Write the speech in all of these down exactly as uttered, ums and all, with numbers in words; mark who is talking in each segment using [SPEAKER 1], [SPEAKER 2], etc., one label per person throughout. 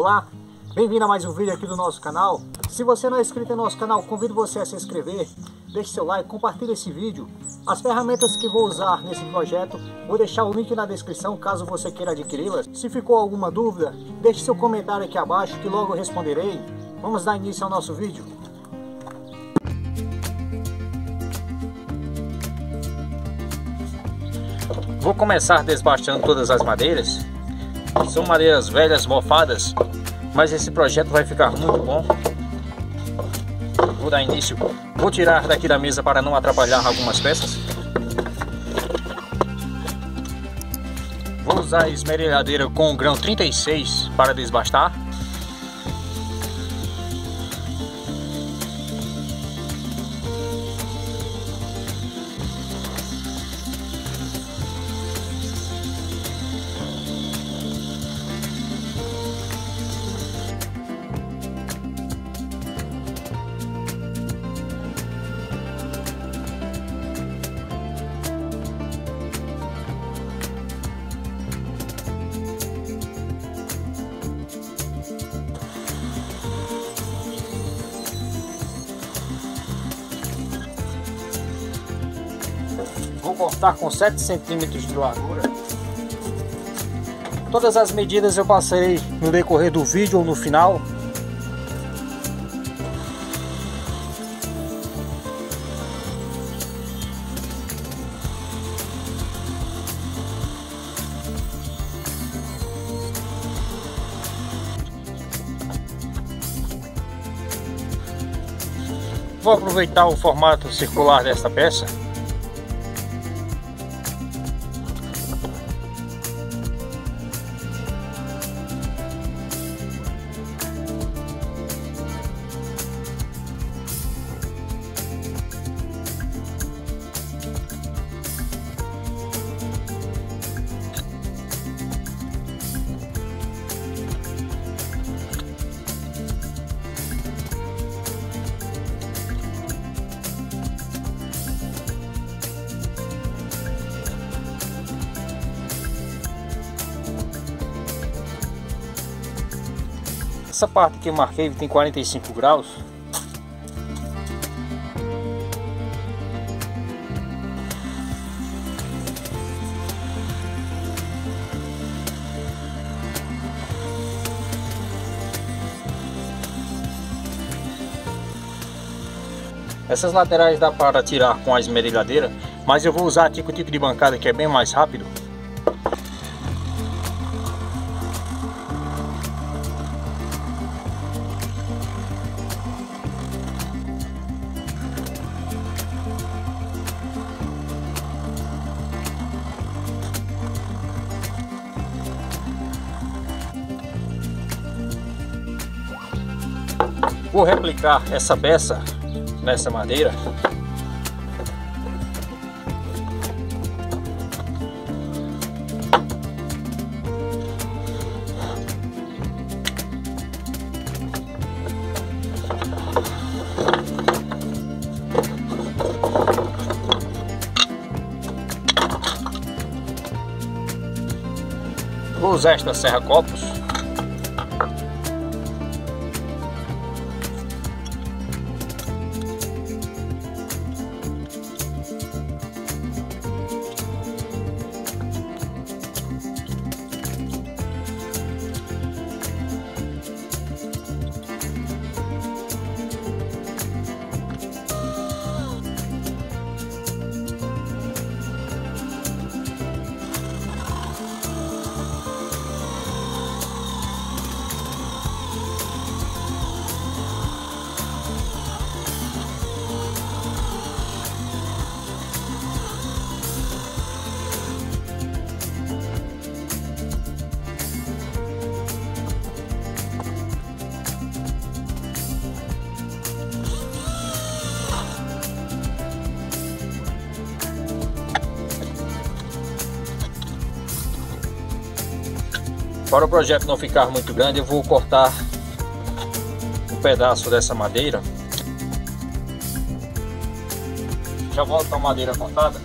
[SPEAKER 1] Olá, bem-vindo a mais um vídeo aqui do nosso canal. Se você não é inscrito no nosso canal, convido você a se inscrever, deixe seu like, compartilhe esse vídeo. As ferramentas que vou usar nesse projeto, vou deixar o link na descrição caso você queira adquiri-las. Se ficou alguma dúvida, deixe seu comentário aqui abaixo que logo responderei. Vamos dar início ao nosso vídeo. Vou começar desbastando todas as madeiras. São madeiras velhas, mofadas, mas esse projeto vai ficar muito bom. Vou dar início. Vou tirar daqui da mesa para não atrapalhar algumas peças. Vou usar a esmerilhadeira com o grão trinta e seis para desbastar. Vou cortar com sete centímetros de largura. Todas as medidas eu passarei no decorrer do vídeo ou no final. Vou aproveitar o formato circular desta peça. Essa parte que eu marquei tem quarenta e cinco graus. Essas laterais dá para tirar com a esmerilhadeira, mas eu vou usar aqui com o tipo de bancada que é bem mais rápido. Vou replicar essa peça nessa madeira. Vou usar esta serra-copos. Para o projeto não ficar muito grande, eu vou cortar um pedaço dessa madeira. Já volto com a madeira cortada.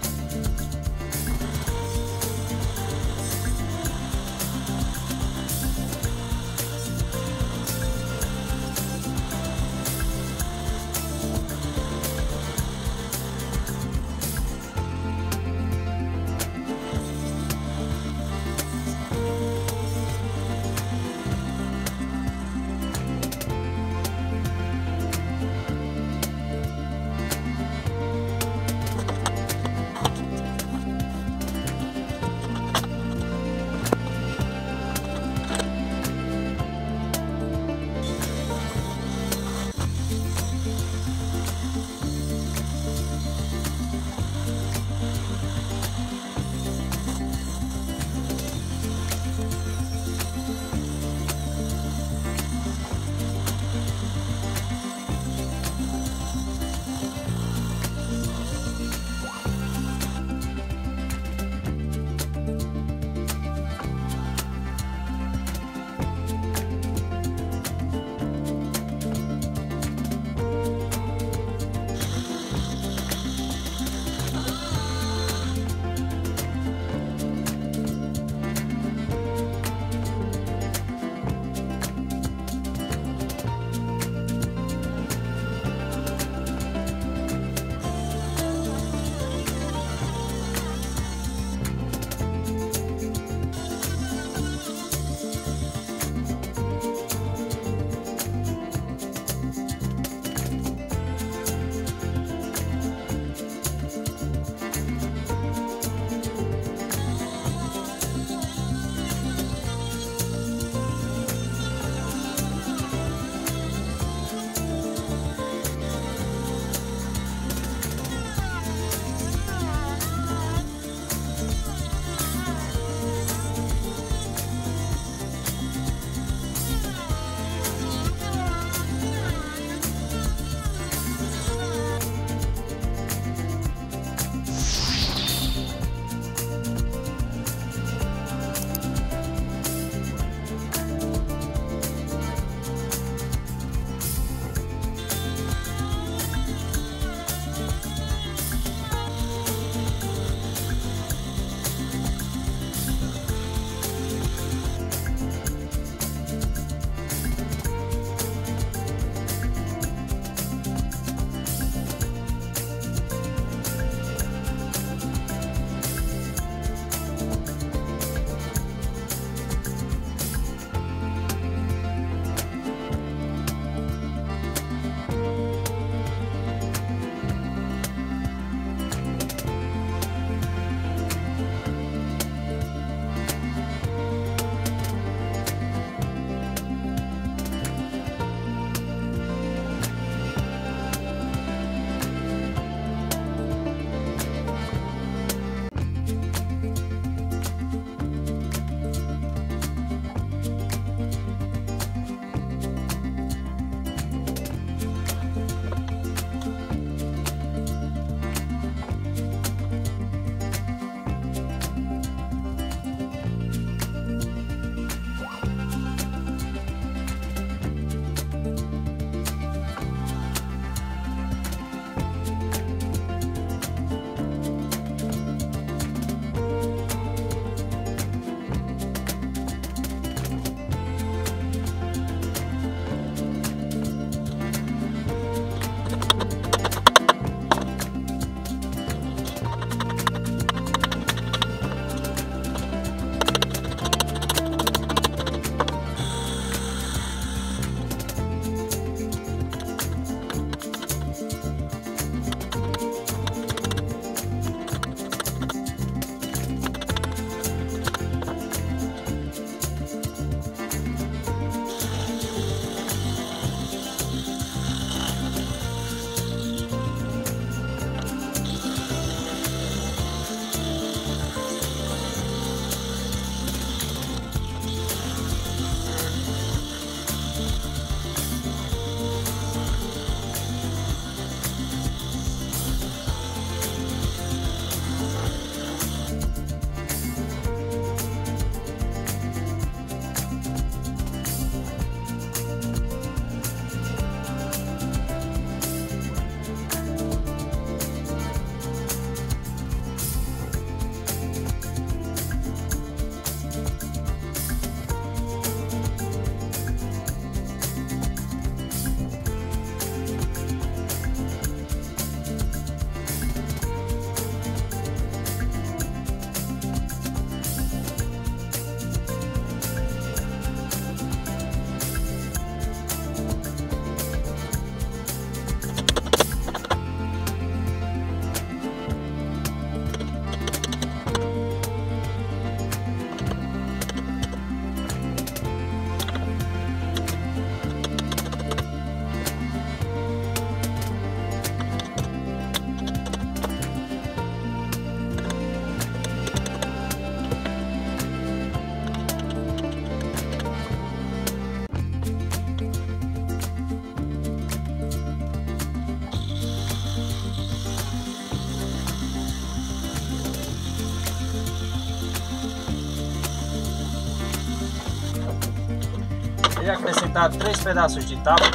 [SPEAKER 1] e acrescentar três pedaços de tapa.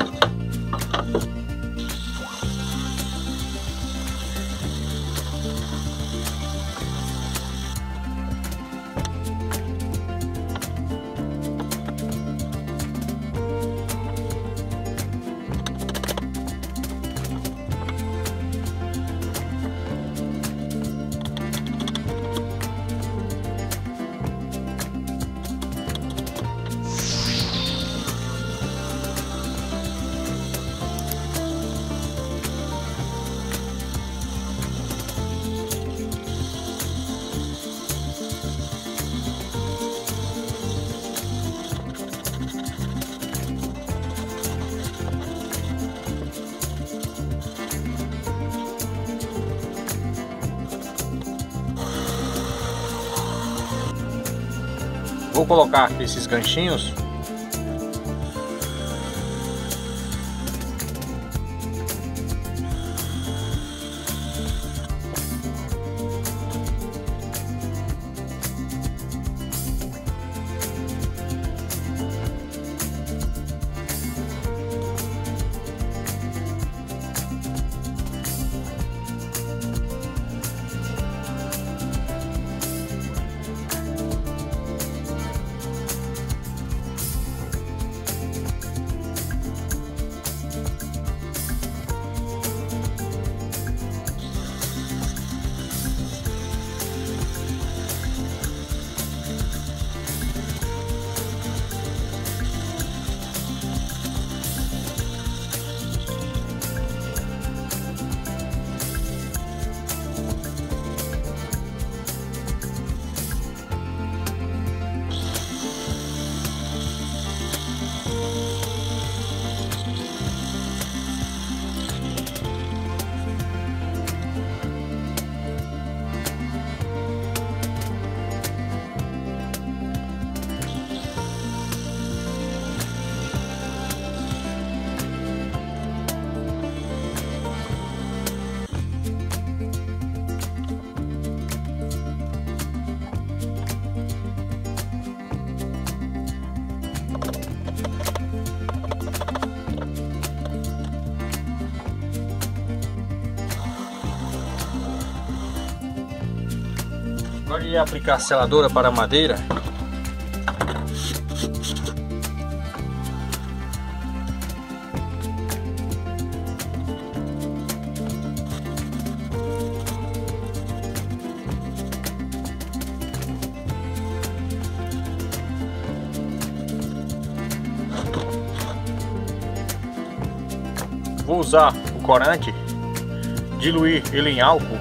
[SPEAKER 1] Vou colocar esses ganchinhos Agora eu ia aplicar seladora para a madeira. Vou usar o corante, diluir ele em álcool.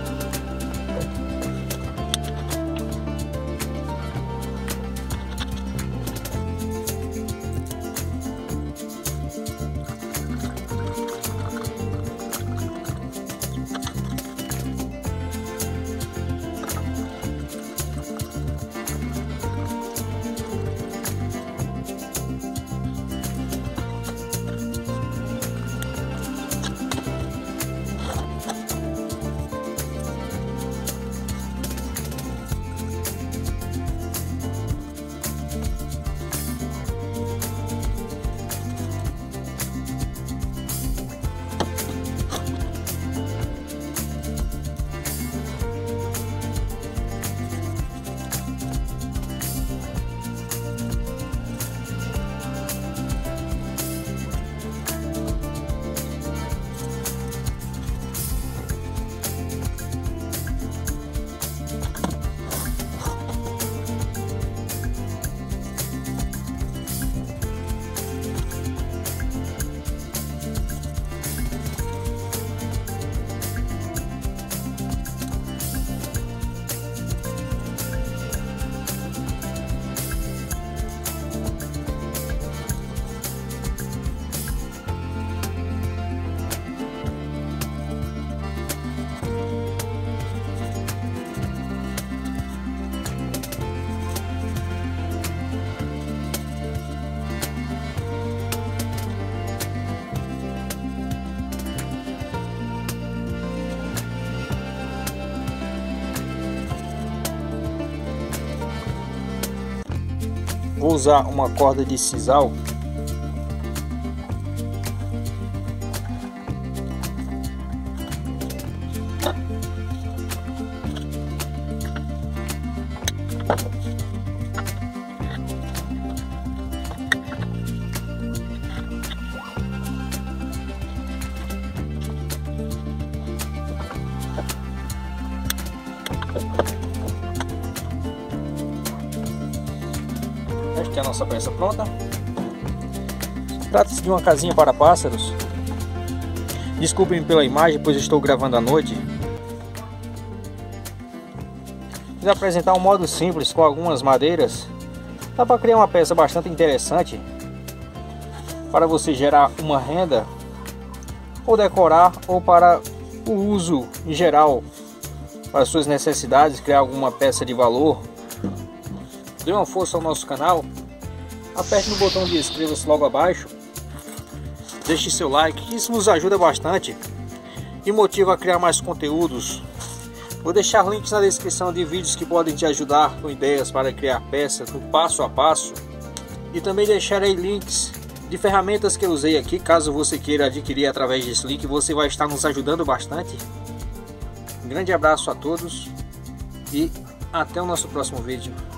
[SPEAKER 1] Vou usar uma corda de sisal Esta é a nossa peça pronta. Trata-se de uma casinha para pássaros. Desculpem pela imagem, pois estou gravando à noite. Vou apresentar um modo simples com algumas madeiras. Dá para criar uma peça bastante interessante para você gerar uma renda, ou decorar, ou para o uso em geral, para suas necessidades, criar alguma peça de valor. Dê uma força ao nosso canal, aperte no botão de inscreva-se logo abaixo, deixe seu like, isso nos ajuda bastante e motiva a criar mais conteúdos. Vou deixar links na descrição de vídeos que podem te ajudar com ideias para criar peças no passo a passo, e também deixarei links de ferramentas que eu usei aqui, caso você queira adquirir através desse link. Você vai estar nos ajudando bastante. Um grande abraço a todos e até o nosso próximo vídeo.